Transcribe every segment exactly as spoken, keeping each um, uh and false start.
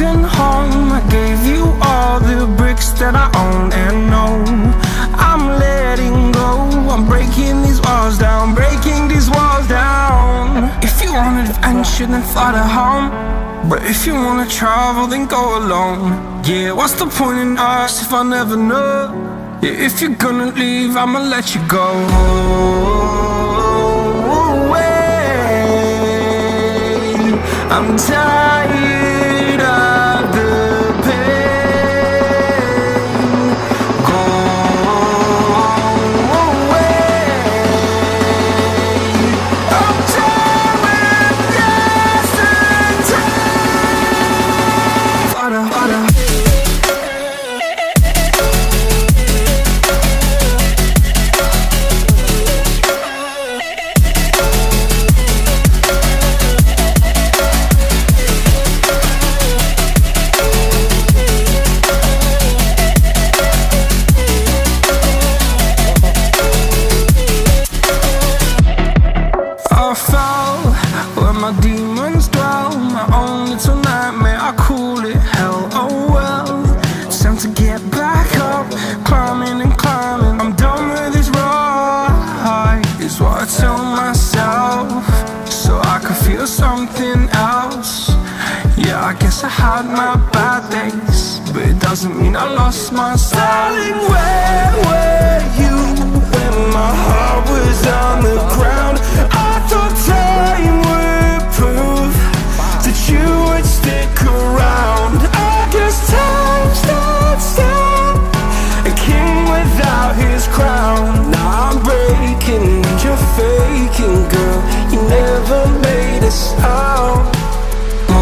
broken home. I gave you all the bricks that I own and know. I'm letting go, I'm breaking these walls down, breaking these walls down. If you want adventure, then fly to home. But if you wanna travel, then go alone. Yeah, what's the point in us if I never know? Yeah, if you're gonna leave, I'ma let you go. I'm tired of the pain. Go away. I'm tired of yesterday. Harder, harder. My demons dwell, my own little nightmare, I call it hell, oh well. It's time to get back up, climbing and climbing. I'm done with this ride, is what I tell myself, so I could feel something else. Yeah, I guess I had my bad days, but it doesn't mean I lost my styling. Where were you when my heart was on the ground? I thought time would prove that you would stick around. I guess time stood still, a king without his crown. Now I'm breaking and you're faking, girl. You never made a sound. Oh,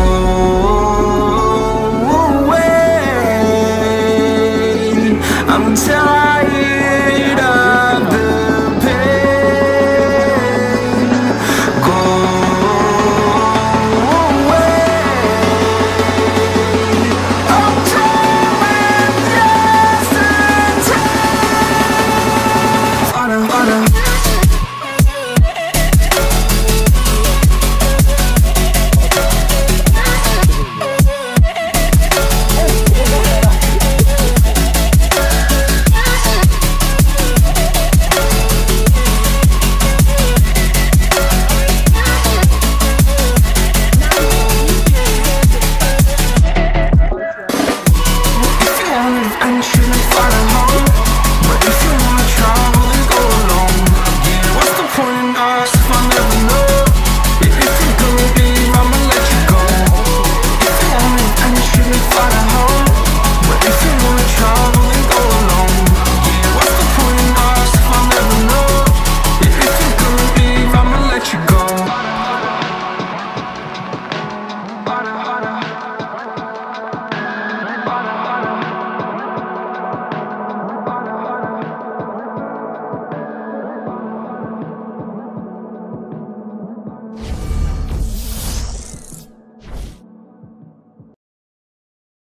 wait, I'm tired.